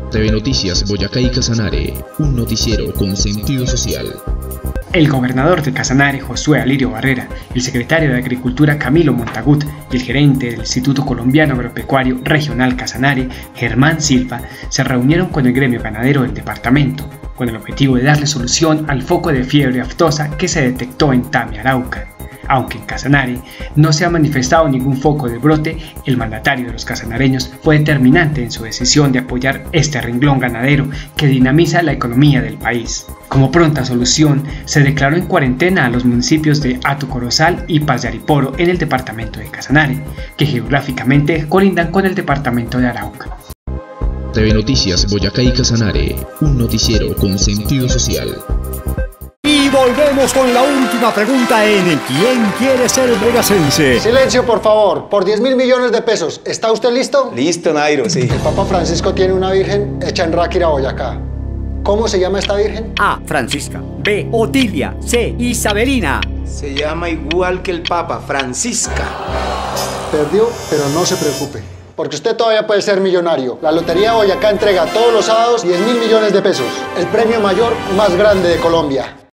TV Noticias Boyacá y Casanare, un noticiero con sentido social. El gobernador de Casanare, Josué Alirio Barrera, el secretario de Agricultura, Camilo Montagut, y el gerente del Instituto Colombiano Agropecuario Regional Casanare, Germán Silva, se reunieron con el gremio ganadero del departamento, con el objetivo de darle solución al foco de fiebre aftosa que se detectó en Tamia, Arauca. Aunque en Casanare no se ha manifestado ningún foco de brote, el mandatario de los casanareños fue determinante en su decisión de apoyar este renglón ganadero que dinamiza la economía del país. Como pronta solución, se declaró en cuarentena a los municipios de Hato Corozal y Paz-de-Ariporo en el departamento de Casanare, que geográficamente colindan con el departamento de Arauca. TV Noticias Boyacá y Casanare, un noticiero con sentido social. Y volvemos con la última pregunta en ¿Quién quiere ser boyacense? Silencio, por favor. Por 10.000 millones de pesos. ¿Está usted listo? Listo, Nairo, sí. El Papa Francisco tiene una virgen hecha en Ráquira, Boyacá. ¿Cómo se llama esta virgen? A. Francisca. B. Otilia. C. Isabelina. Se llama igual que el Papa, Francisca. Perdió, pero no se preocupe, porque usted todavía puede ser millonario. La Lotería Boyacá entrega todos los sábados 10.000 millones de pesos. El premio mayor más grande de Colombia.